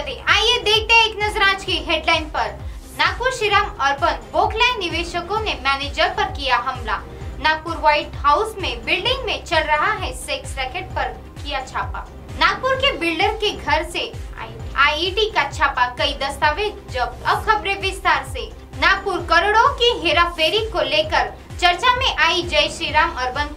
चले आइए देखते हैं एक नजर आज की हेडलाइन पर। नागपुर श्रीराम अर्बन वोकलैंड निवेशकों ने मैनेजर पर किया हमला। नागपुर व्हाइट हाउस में बिल्डिंग में चल रहा है सेक्स रैकेट पर किया छापा। नागपुर के बिल्डर के घर से आईईडी का छापा, कई दस्तावेज जब्त। अब खबरें विस्तार से। नागपुर करोड़ों की हेराफेरी को लेकर चर्चा में आई Jai Shri Ram urban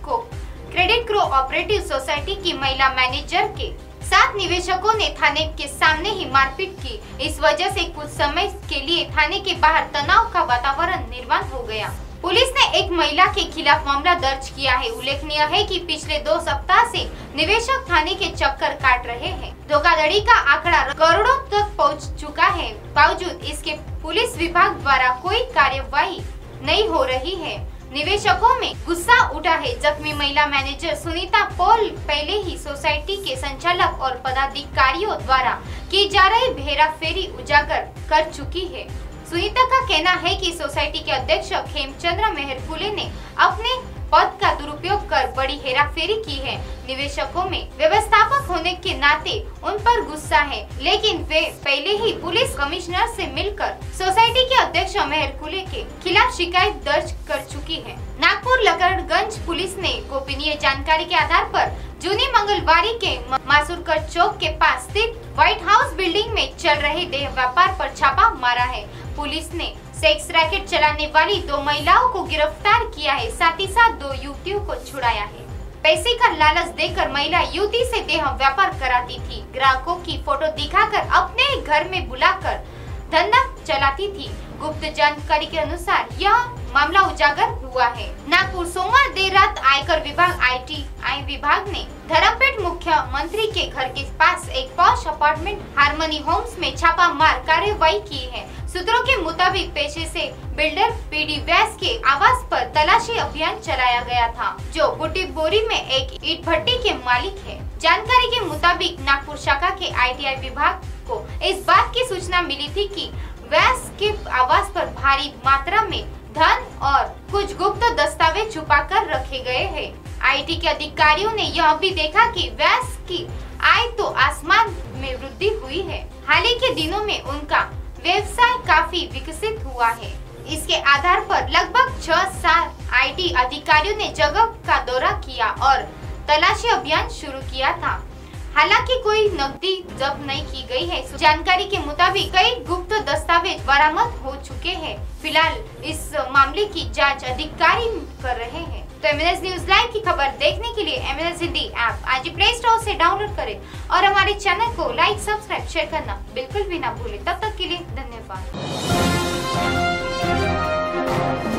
credit cooperative society की महिला मैनेजर के साथ निवेशकों ने थाने के सामने ही मारपीट की। इस वजह से कुछ समय के लिए थाने के बाहर तनाव का वातावरण निर्माण हो गया। पुलिस ने एक महिला के खिलाफ मामला दर्ज किया है। उल्लेखनीय है कि पिछले 2 सप्ताह से निवेशक थाने के चक्कर काट रहे हैं। धोखाधड़ी का आंकड़ा करोड़ों तक पहुंच चुका है। बावजूद इसके पुलिस विभाग द्वारा कोई कार्यवाही नहीं हो रही है। निवेशकों में गुस्सा उठा है। जख्मी महिला मैनेजर सुनीता पॉल पहले ही सोसाइटी के संचालक और पदाधिकारियों द्वारा की जा रही हेराफेरी उजागर कर चुकी है। सुनीता का कहना है कि सोसाइटी के अध्यक्ष खेमचंद्र मेहरकुले ने अपने पद का दुरुपयोग कर बड़ी हेराफेरी की है। निवेशकों में व्यवस्थापक होने के नाते उन पर गुस्सा है, लेकिन वे पहले ही पुलिस कमिश्नर से मिलकर सोसाइटी के अध्यक्ष मेहरकुले के खिलाफ शिकायत दर्ज कर चुकी है। नागपुर लकड़गंज पुलिस ने गोपनीय जानकारी के आधार पर जूनी मंगलवारी के मासूरकर चौक के पास स्थित व्हाइट हाउस बिल्डिंग में चल रहे देह व्यापार पर छापा मारा है। पुलिस ने सेक्स रैकेट चलाने वाली 2 महिलाओं को गिरफ्तार किया है, साथ ही साथ 2 युवतियों को छुड़ाया है। पैसे का लालच देकर महिला युवती से देह व्यापार कराती थी। ग्राहकों की फोटो दिखाकर अपने घर में बुलाकर धंधा चलाती थी। गुप्त जानकारी के अनुसार यह मामला उजागर हुआ है। नागपुर सोमवार देर रात आयकर विभाग ITI विभाग ने धर्मपेट मुख्यमंत्री के घर के पास एक पॉश अपार्टमेंट हार्मनी होम्स में छापा मार कार्रवाई की है। सूत्रों के मुताबिक पेशे से बिल्डर PD व्यास के आवास पर तलाशी अभियान चलाया गया था, जो बुटी बोरी में एक ईट भट्टी के मालिक है। जानकारी के मुताबिक नागपुर शाखा के ITI विभाग को इस बात की सूचना मिली थी कि व्यास के आवास पर भारी मात्रा में धन और कुछ गुप्त दस्तावेज छुपाकर रखे गए हैं। IT के अधिकारियों ने यह भी देखा कि व्यास की आय तो आसमान में वृद्धि हुई है। हाल ही के दिनों में उनका व्यवसाय काफी विकसित हुआ है। इसके आधार पर लगभग 6-7 IT अधिकारियों ने जगह का दौरा किया और तलाशी अभियान शुरू किया था। हालांकि कोई नकदी जब्त नहीं की गई है। जानकारी के मुताबिक कई गुप्त दस्तावेज बरामद हो चुके हैं। फिलहाल इस मामले की जांच अधिकारी कर रहे हैं। तो MNS न्यूज लाइव की खबर देखने के लिए MNS हिंदी ऐप आज प्ले स्टोर से डाउनलोड करें और हमारे चैनल को लाइक, सब्सक्राइब, शेयर करना बिल्कुल भी ना भूलें। तब तक के लिए धन्यवाद।